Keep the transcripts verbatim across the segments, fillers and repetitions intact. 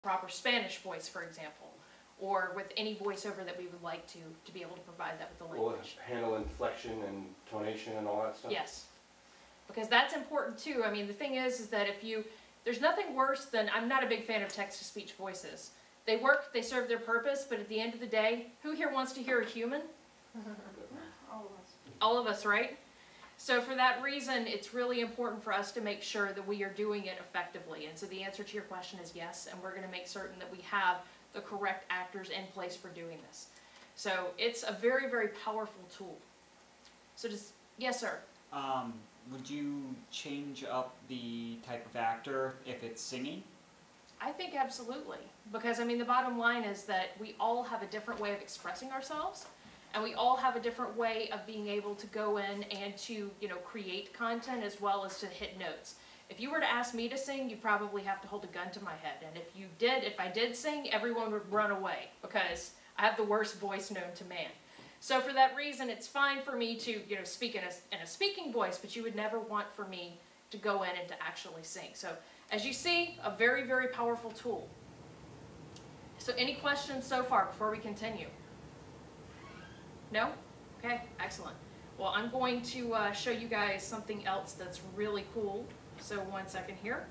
proper Spanish voice, for example, or with any voiceover that we would like to, to be able to provide that with the language. Will it handle inflection and tonation and all that stuff? Yes, because that's important too. I mean, the thing is, is that if you, there's nothing worse than, I'm not a big fan of text-to-speech voices. They work, they serve their purpose, but at the end of the day, who here wants to hear a human? All of us. All of us, right? So for that reason, it's really important for us to make sure that we are doing it effectively. And so the answer to your question is yes, and we're going to make certain that we have the correct actors in place for doing this. So it's a very, very powerful tool. So just, yes, sir? Um, would you change up the type of actor if it's singing? I think absolutely. Because, I mean, the bottom line is that we all have a different way of expressing ourselves. And we all have a different way of being able to go in and to, you know, create content as well as to hit notes. If you were to ask me to sing, you'd probably have to hold a gun to my head. And if you did, if I did sing, everyone would run away because I have the worst voice known to man. So for that reason, it's fine for me to, you know, speak in a, in a speaking voice, but you would never want for me to go in and to actually sing. So as you see, a very, very powerful tool. So any questions so far before we continue? No? Okay, excellent. Well, I'm going to uh, show you guys something else that's really cool. So one second here.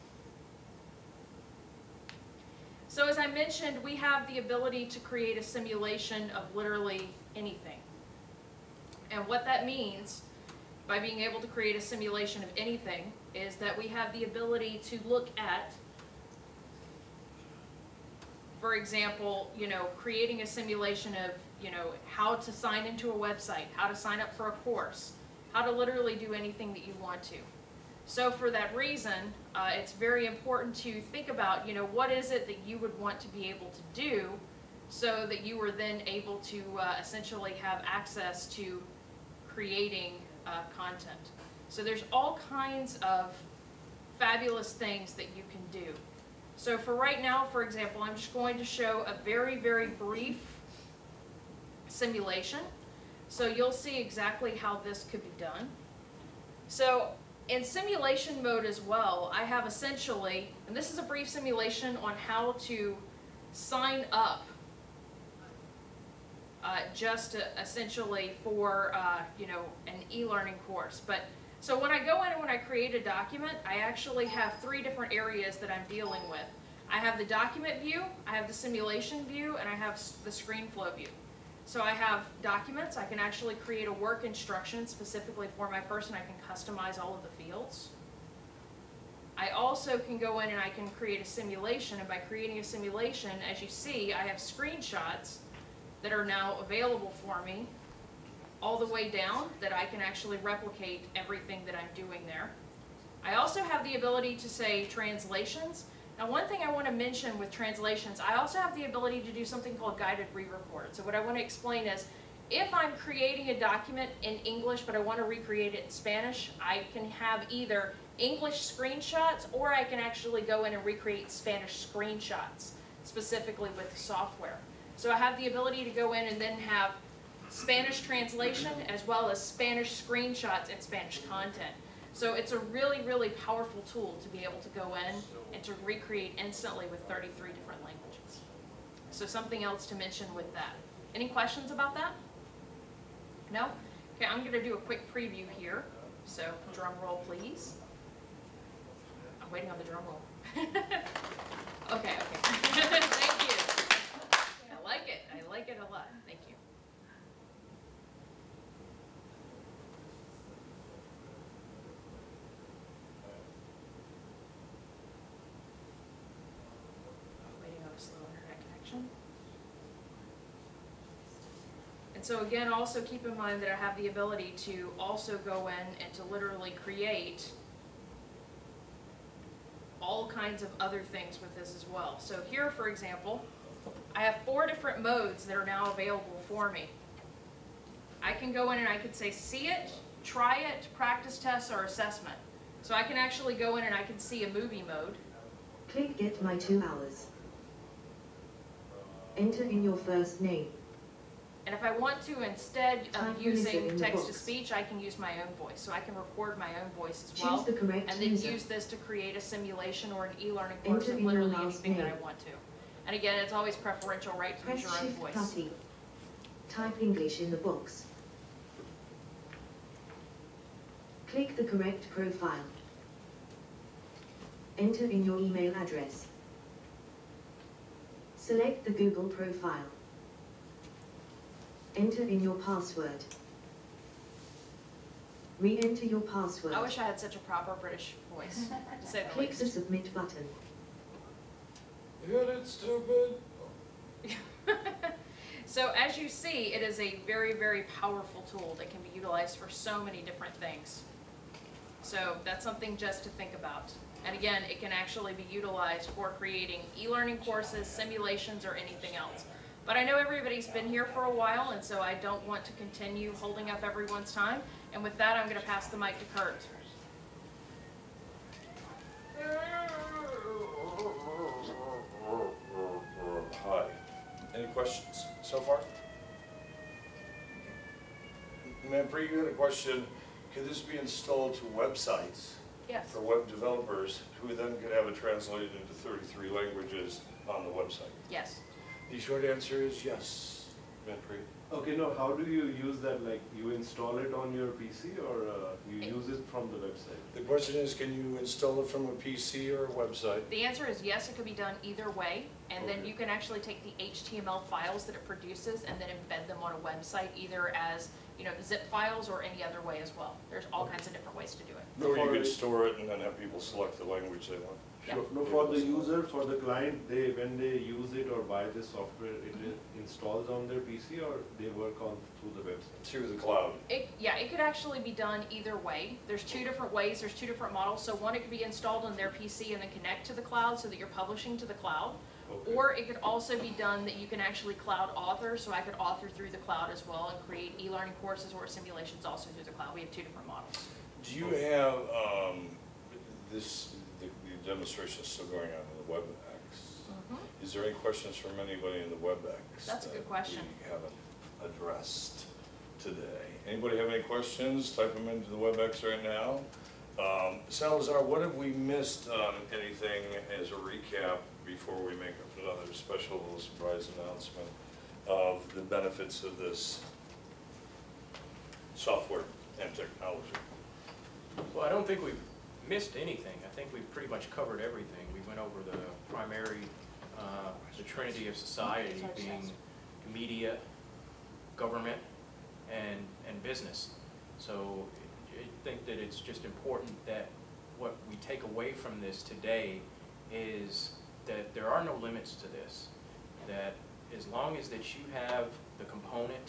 So as I mentioned, we have the ability to create a simulation of literally anything. And what that means by being able to create a simulation of anything is that we have the ability to look at, for example, you know, creating a simulation of, you know, how to sign into a website, how to sign up for a course, how to literally do anything that you want to. So for that reason, uh, it's very important to think about, you know, what is it that you would want to be able to do so that you are then able to uh, essentially have access to creating uh, content. So there's all kinds of fabulous things that you can do. So for right now, for example, I'm just going to show a very, very brief simulation. So you'll see exactly how this could be done. So in simulation mode as well, I have essentially, and this is a brief simulation on how to sign up uh, just to, essentially for uh, you know, an e-learning course. But so when I go in and when I create a document, I actually have three different areas that I'm dealing with. I have the document view, I have the simulation view, and I have the ScreenFlow view. So I have documents. I can actually create a work instruction specifically for my person. I can customize all of the fields. I also can go in and I can create a simulation, and by creating a simulation, as you see, I have screenshots that are now available for me all the way down that I can actually replicate everything that I'm doing there. I also have the ability to say translations. Now, one thing I want to mention with translations, I also have the ability to do something called guided re-record. So what I want to explain is, if I'm creating a document in English but I want to recreate it in Spanish, I can have either English screenshots or I can actually go in and recreate Spanish screenshots, specifically with the software. So I have the ability to go in and then have Spanish translation as well as Spanish screenshots and Spanish content. So it's a really, really powerful tool to be able to go in and to recreate instantly with thirty-three different languages. So something else to mention with that. Any questions about that? No? Okay, I'm going to do a quick preview here. So drum roll, please. I'm waiting on the drum roll. Okay, okay. Thank you. I like it. I like it a lot. Thank you. Slow internet connection. And so again, also keep in mind that I have the ability to also go in and to literally create all kinds of other things with this as well. So here, for example, I have four different modes that are now available for me. I can go in and I could say see it, try it, practice test, or assessment. So I can actually go in and I can see a movie mode. Click get my two hours. Enter in your first name. And And if I want to, instead Type of the user using in the text to box. speech, I can use my own voice. So I can record my own voice as Choose well. the correct And then user. use this to create a simulation or an e-learning course Enter of in your literally last anything that name. I want to. And again, it's always preferential, right, to use Press your own Shift voice. thirty. Type English in the box. Click the correct profile. Enter in your email address. Select the Google profile. Enter in your password. Re-enter your password. I wish I had such a proper British voice, to say the Click the least. submit button. Hit it, stupid. So as you see, it is a very, very powerful tool that can be utilized for so many different things. So that's something just to think about. And again, it can actually be utilized for creating e-learning courses, simulations, or anything else. But I know everybody's been here for a while, and so I don't want to continue holding up everyone's time. And with that, I'm going to pass the mic to Kurt. Hi. Any questions so far? Manpreet, you had a question. Could this be installed to websites Yes. for web developers who then could have it translated into thirty-three languages on the website? Yes. The short answer is yes, Manpreet. Okay, now how do you use that? Like you install it on your P C or uh, you It- use it from the website? The question is, can you install it from a P C or a website? The answer is yes, it could be done either way. And then Okay. you can actually take the H T M L files that it produces and then embed them on a website, either as, you know, zip files or any other way as well. There's all kinds of different ways to do it. Or you could store it and then have people select the language they want. Yeah. Sure. No, for the user, for the client, they when they use it or buy this software, it is installs on their P C or they work on through the website. Through the cloud. It, yeah, it could actually be done either way. There's two different ways, there's two different models. So one, it could be installed on their P C and then connect to the cloud so that you're publishing to the cloud. Okay. Or it could also be done that you can actually cloud author, so I could author through the cloud as well and create e-learning courses or simulations also through the cloud. We have two different models. Do you have, um, this, the, the demonstration is still going on in the WebEx? Mhm. Is there any questions from anybody in the WebEx? That's a good that question. we haven't addressed today? Anybody have any questions? Type them into the WebEx right now. Um, Salazar, what have we missed on anything as a recap before we make another special little surprise announcement of the benefits of this software and technology? Well, I don't think we've missed anything. I think we've pretty much covered everything. We went over the primary, uh, the trinity of society being media, government, and, and business. So I think that it's just important that what we take away from this today is that there are no limits to this. That as long as that you have the component,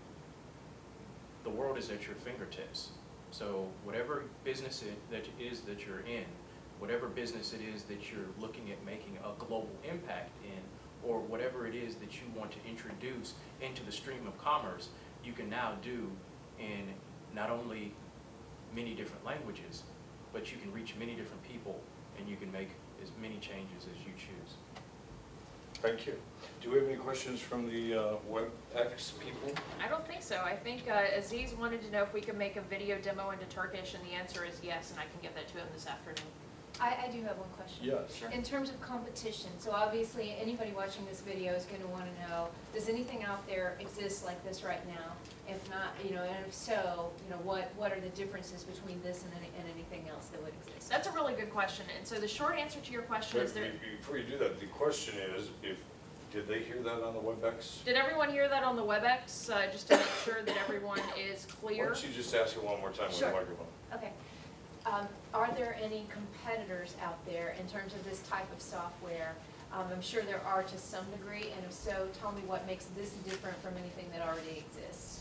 the world is at your fingertips. So whatever business it, that is that you're in, whatever business it is that you're looking at making a global impact in, or whatever it is that you want to introduce into the stream of commerce, you can now do in not only many different languages, but you can reach many different people and you can make as many changes as you choose. Thank you. Do we have any questions from the uh, WebEx people? I don't think so. I think uh, Aziz wanted to know if we could make a video demo into Turkish, and the answer is yes, and I can get that to him this afternoon. I, I do have one question. Yes. Sure. In terms of competition, so obviously anybody watching this video is gonna wanna know, does anything out there exist like this right now? If not, you know, and if so, you know, what, what are the differences between this and any, and anything else that would exist? That's a really good question, and so the short answer to your question But is there. be- before you do that, the question is, if, did they hear that on the WebEx? Did everyone hear that on the WebEx, uh, just to make sure that everyone is Why clear? don't you just ask it one more time with the Sure. microphone? Okay. Um, are there any competitors out there in terms of this type of software? Um, I'm sure there are to some degree, and if so, tell me what makes this different from anything that already exists.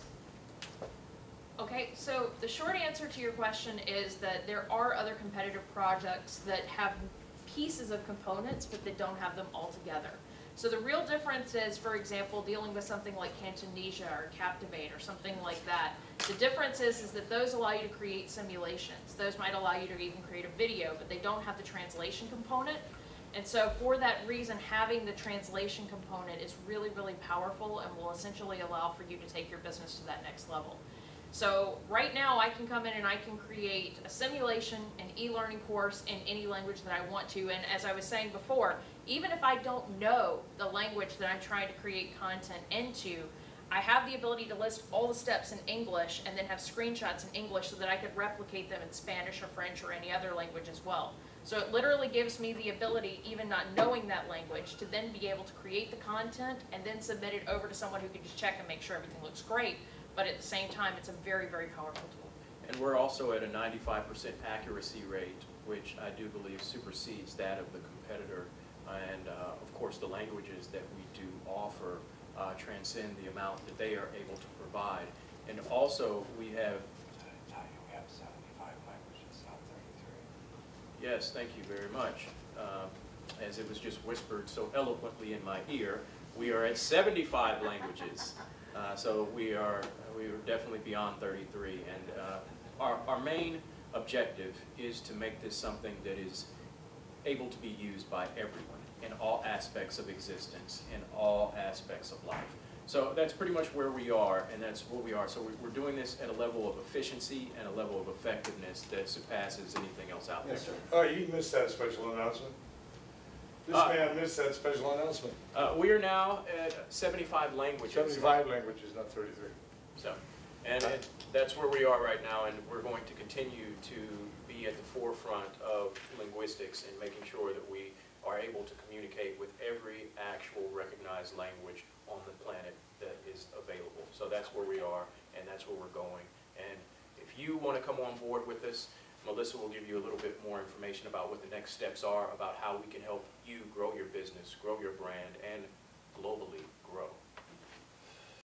Okay, so the short answer to your question is that there are other competitive projects that have pieces of components, but that don't have them all together. So the real difference is, for example, dealing with something like Cantonesia or Captivate or something like that. The difference is, is that those allow you to create simulations. Those might allow you to even create a video, but they don't have the translation component. And so for that reason, having the translation component is really, really powerful and will essentially allow for you to take your business to that next level. So right now I can come in and I can create a simulation, an e-learning course in any language that I want to. And as I was saying before, even if I don't know the language that I'm trying to create content into, I have the ability to list all the steps in English and then have screenshots in English so that I could replicate them in Spanish or French or any other language as well. So it literally gives me the ability, even not knowing that language, to then be able to create the content and then submit it over to someone who can just check and make sure everything looks great. But at the same time, it's a very, very powerful tool. And we're also at a ninety-five percent accuracy rate, which I do believe supersedes that of the competitor. And uh, of course, the languages that we do offer uh, transcend the amount that they are able to provide. And also, we have We have seventy-five languages, not thirty-three. Yes, thank you very much. Um, as it was just whispered so eloquently in my ear, we are at seventy-five languages. Uh, so we are we are definitely beyond thirty-three. And uh, our, our main objective is to make this something that is able to be used by everyone in all aspects of existence, in all aspects of life. So that's pretty much where we are, and that's what we are. So we- we're doing this at a level of efficiency and a level of effectiveness that surpasses anything else out there. Yes, sir. Oh, you missed that special announcement? This Uh, man missed that special announcement. Uh, we are now at seventy-five languages. Seventy-five languages, not thirty-three. So, and it, that's where we are right now, and we're going to continue to be at the forefront of linguistics and making sure that we are able to communicate with every actual recognized language on the planet that is available. So that's where we are, and that's where we're going. And if you want to come on board with us, Melissa will give you a little bit more information about what the next steps are, about how we can help you grow your business, grow your brand, and globally grow.